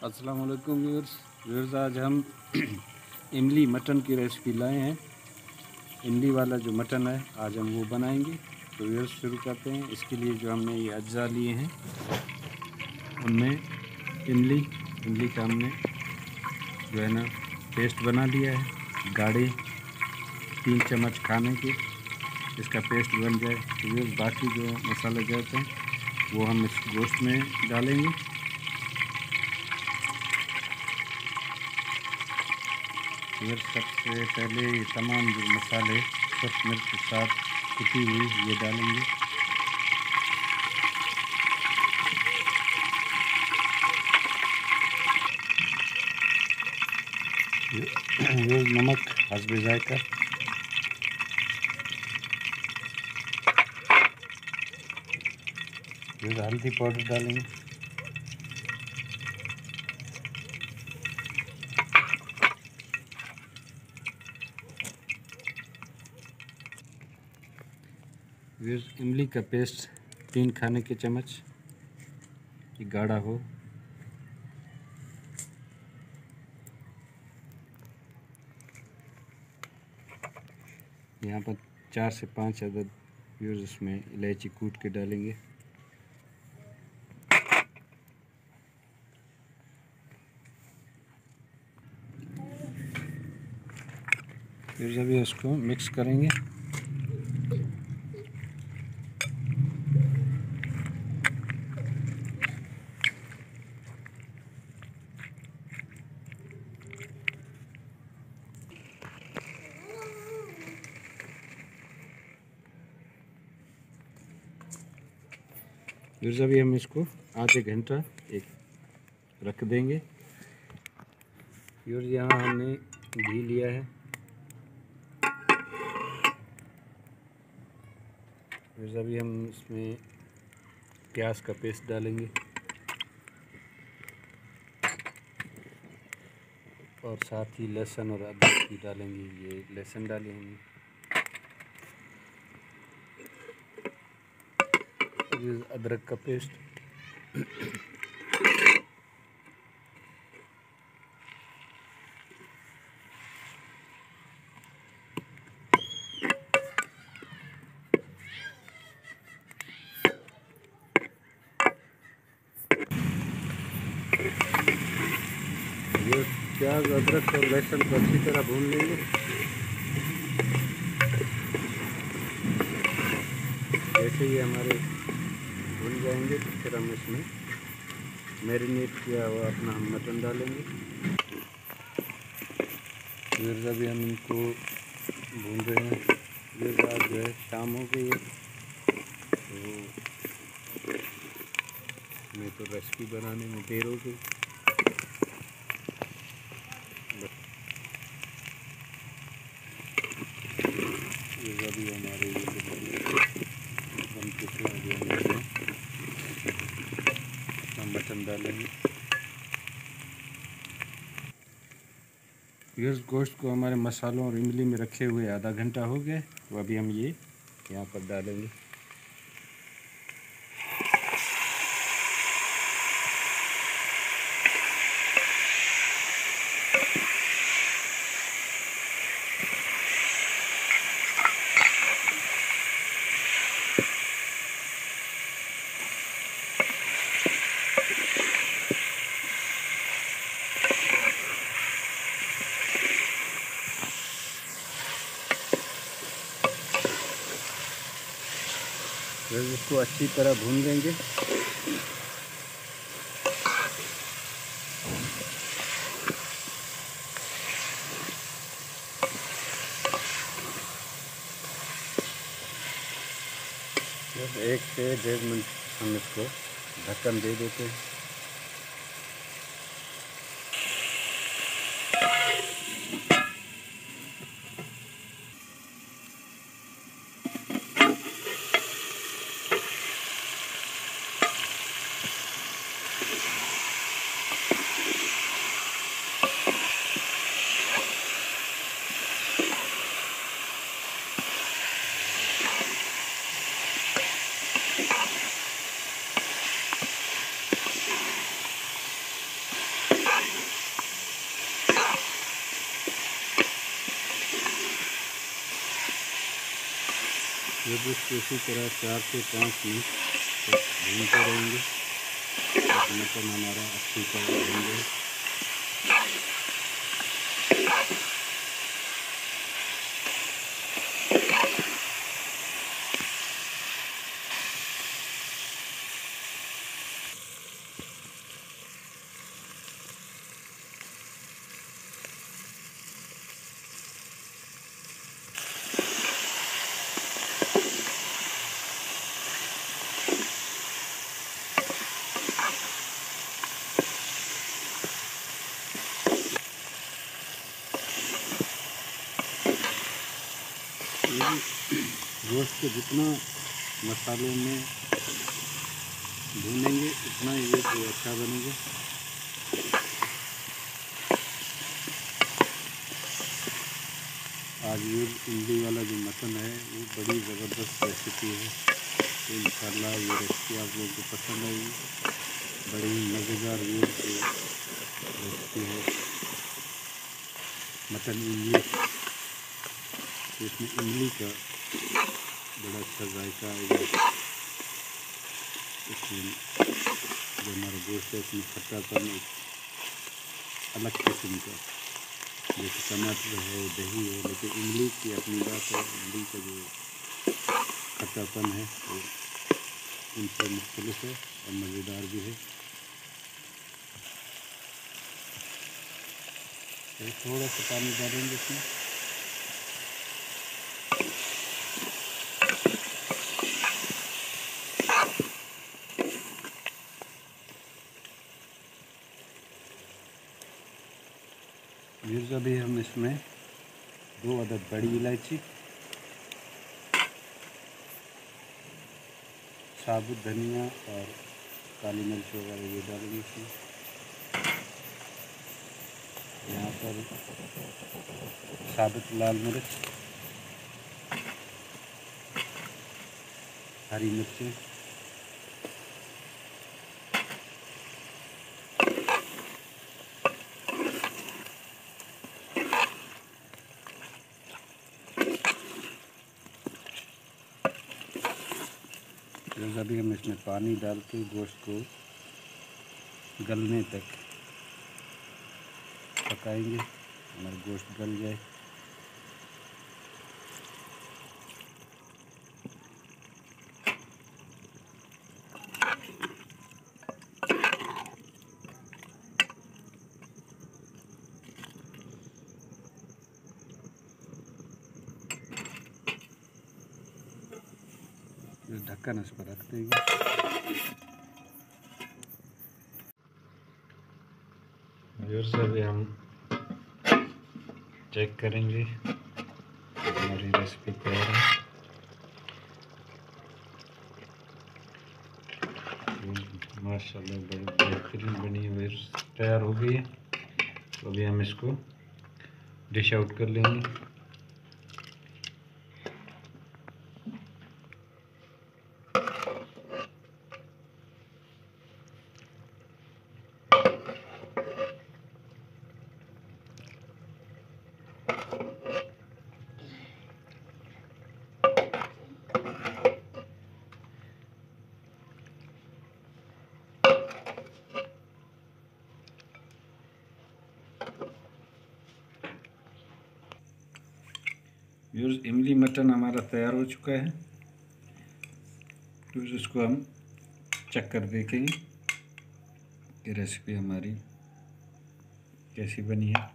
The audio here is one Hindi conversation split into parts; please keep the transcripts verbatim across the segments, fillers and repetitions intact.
अस्सलाम वालेकुम व्यूअर्स व्यूअर्स आज हम इमली मटन की रेसिपी लाए हैं। इमली वाला जो मटन है आज हम वो बनाएंगे। तो व्यूअर्स शुरू करते हैं। इसके लिए जो हमने ये अज्जा लिए हैं उनमें इमली इमली का हमने जो है ना पेस्ट बना लिया है। गाढ़े तीन चम्मच खाने के इसका पेस्ट बन जाए तो व्यूअर्स बाकी जो मसाले जाते हैं वो हम इस गोश्त में डालेंगे। फिर सबसे पहले ये तमाम जो मसाले सख्त मिर्च के साथ कुटी हुई ये डालेंगे। ये नमक हस्बे जायका, ये हल्दी पाउडर डालेंगे। फिर इमली का पेस्ट तीन खाने के चम्मच ये गाढ़ा हो। यहाँ पर चार से पाँच अदद व्यूज़ इसमें इलायची कूट के डालेंगे। फिर जब ये उसको मिक्स करेंगे। फिर जब हम इसको आधे घंटा एक रख देंगे। फिर यहाँ हमने घी लिया है। फिर जब हम इसमें प्याज का पेस्ट डालेंगे और साथ ही लहसुन और अदरक भी डालेंगे। ये लहसुन डाले हमने। ये अदरक का पेस्ट ये प्याज अदरक और लहसुन को अच्छी तरह भून लेंगे। जैसे ही हमारे भून जाएंगे तो फिर हम इसमें मैरिनेट किया हुआ अपना हम मटन डालेंगे। फिर जब हम इनको भून रहे हैं, ये रात जो है शाम हो गई है तो हमें तो रेसिपी बनाने में देर हो गई। ये अभी हमारे ये बन चुके हैं। अभी हम इसमें हम मटन डालेंगे। ये गोश्त को हमारे मसालों और इमली में रखे हुए आधा घंटा हो गया। तो अभी हम ये यहाँ पर डालेंगे। फिर इसको अच्छी तरह भून लेंगे। बस एक से डेढ़ मिनट हम इसको ढक्कन दे देते हैं। जब इसको इसी तरह चार से पाँच मिनट तक भूनते रहेंगे तो मटन हमारा अच्छी तरह भून जाए। गोश्त को जितना मसालों में भूनेंगे उतना ही ये अच्छा बनेगा। आज ये इमली वाला जो मटन है वो बड़ी ज़बरदस्त रेसिपी है, तो इंशाल्लाह ये रेसिपी आप लोगों को पसंद आएगी। बड़ी मज़ेदार ये रेसिपी है मटन इमली। तो इसमें इमली का बड़ा अच्छा जायका आएगा। इसमें जो हमारा गोश्त है इसमें खट्टापन अलग किस्म का, जैसे टमाटर है, दही है, लेकिन इमली की अपनी बात है। इमली का जो खट्टापन है वो उनसे मुख्तलिफ है और मज़ेदार भी है। तो थोड़ा सा पानी डालेंगे इसमें। फिर अभी हम इसमें दो अदद बड़ी इलायची, साबुत धनिया और काली मिर्च वगैरह ये डालेंगे इसमें। यहाँ पर साबुत लाल मिर्च, हरी मिर्चें, फिर अभी हम इसमें पानी डाल के गोश्त को गलने तक पकाएंगे, हमारा गोश्त गल जाए। ढक्कन इस पर रख देंगे। व्यूअर्स अभी हम चेक करेंगे, हमारी रेसिपी तैयार है। माशाल्लाह बड़ी बेहतरीन बनी हुई तैयार हो गई है। तो अभी हम इसको डिश आउट कर लेंगे। व्यूअर्स इमली मटन हमारा तैयार हो चुका है। तो इसको हम चेक कर देखेंगे कि रेसिपी हमारी कैसी बनी है।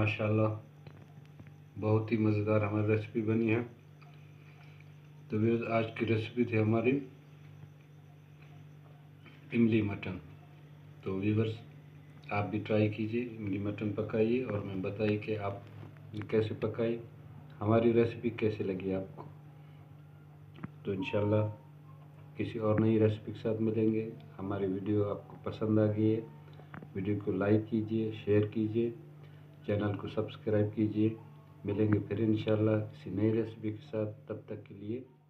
माशाल्लाह बहुत ही मज़ेदार हमारी रेसिपी बनी है। तो व्यूअर्स आज की रेसिपी थी हमारी इमली मटन। तो व्यूअर्स आप भी ट्राई कीजिए, इमली मटन पकाइए और मैं बताइए कि आप कैसे पकाई, हमारी रेसिपी कैसे लगी आपको। तो इंशाल्लाह किसी और नई रेसिपी के साथ मिलेंगे। हमारी वीडियो आपको पसंद आ गई है, वीडियो को लाइक कीजिए, शेयर कीजिए, चैनल को सब्सक्राइब कीजिए। मिलेंगे फिर इंशाल्लाह किसी नई रेसिपी के साथ, तब तक के लिए